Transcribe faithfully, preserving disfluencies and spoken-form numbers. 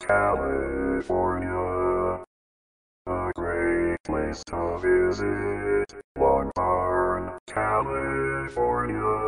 California, a great place to visit. Longhorn, California.